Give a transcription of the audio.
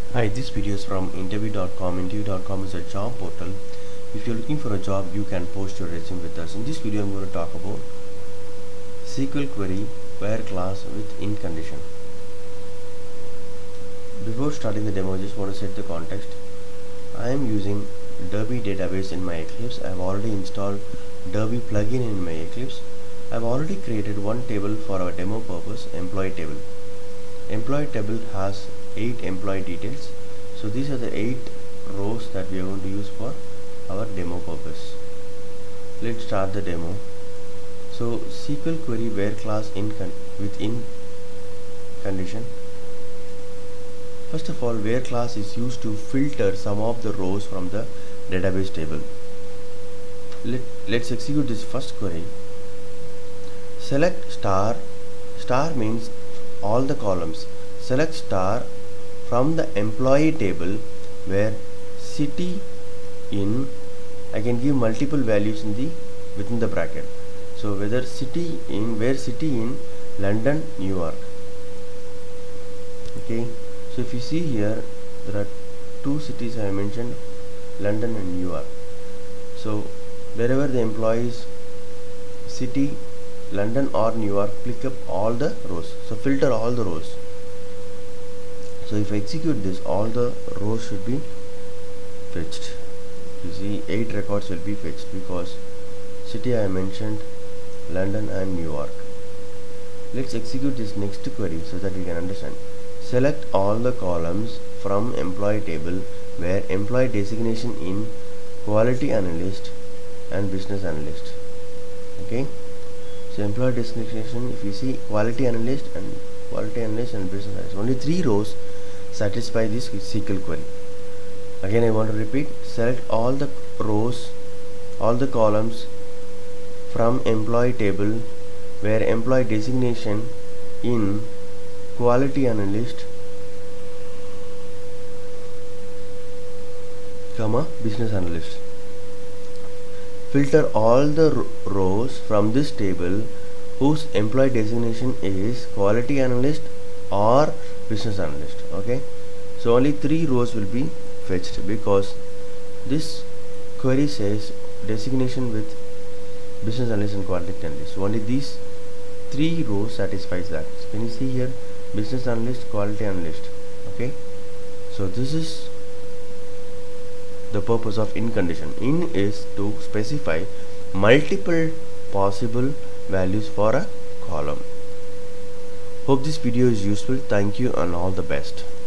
Hi, this video is from interview.com. Interview.com is a job portal. If you're looking for a job, you can post your resume with us. In this video, I'm going to talk about SQL query where class with in condition. Before starting the demo, I just want to set the context. I am using Derby database in my Eclipse. I've already installed Derby plugin in my Eclipse. I've already created one table for our demo purpose, employee table. Employee table has 8 employee details. So these are the 8 rows that we are going to use for our demo purpose. Let's start the demo. So SQL query where class with in condition. First of all, where class is used to filter some of the rows from the database table. Let's execute this first query. Select star. Star means all the columns. Select star from the employee table where city in, I can give multiple values within the bracket. So whether city in, where city in London, New York. Okay, so if you see here, there are 2 cities I mentioned, London and New York. So wherever the employees city, London or New York, click up all the rows. So filter all the rows. So if I execute this, all the rows should be fetched. You see 8 records will be fetched because city I mentioned London and New York. Let's execute this next query so that we can understand. Select all the columns from employee table where employee designation in quality analyst and business analyst. Okay, so employee designation, if you see quality analyst and business analyst, only 3 rows satisfy this SQL query. Again I want to repeat, select all the rows, all the columns from employee table where employee designation in quality analyst, business analyst. Filter all the rows from this table whose employee designation is quality analyst or business analyst. Okay, so only 3 rows will be fetched because this query says designation with business analyst and quality analyst. So only these 3 rows satisfies that. So can you see here, business analyst, quality analyst. Okay, so this is the purpose of in condition. In is to specify multiple possible values for a column. Hope this video is useful. Thank you and all the best.